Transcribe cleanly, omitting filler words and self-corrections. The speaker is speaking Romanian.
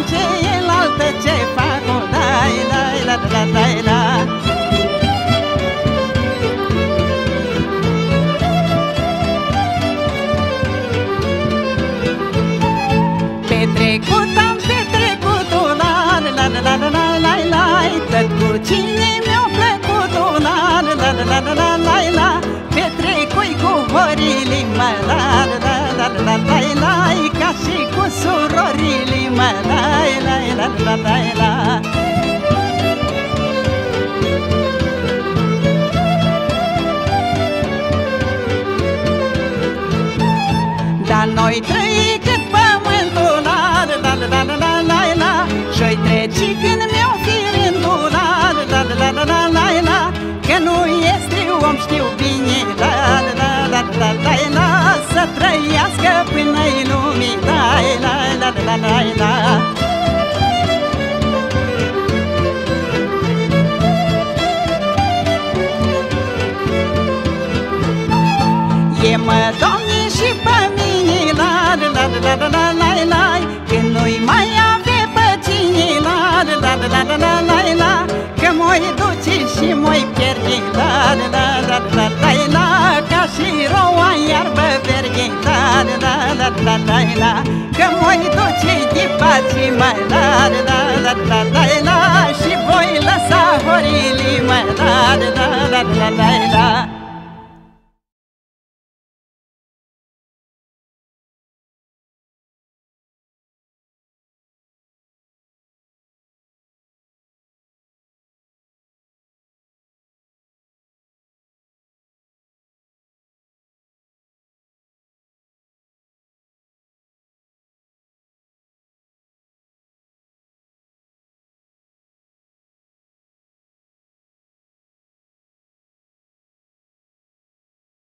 ceilaltă ce fac, o lai, lai, la, la, la, la. Petrecut am petrecut un an, la, la, la, la, la, la, la. Tot cu cine mi-a plăcut un an, la, la, la, la, la, la, la. Petrecui cu horile, mă, la, la, la, la, la, la, la. Ca și cu surorile, mă, la, la, la, la, la, la. Dar noi trăi cât pământul, la, la, la, la, la, la, la. Și-oi treci când mi-o fi rândul, la, la, la, la, la, la, la. Că nu este om, știu bine, la, la, la, la, la, la. Să trăiască până-i lumii, la, la, la, la, la, la. E mă, Doamne, și pe mine, la, la, la, la, la, la, la, la. Când nu-i mai ave pe cine, la, la, la, la, la, la, la, la. Că m-oi duce și m-oi pierde, la, la, la, la, la, la. Ca și roa iarbă verde, la, la, la, la, la, la. Că m-oi duce de pace, mai, la, la, la, la, la, la. Și voi lăsa horile, mai, la, la, la, la, la, la.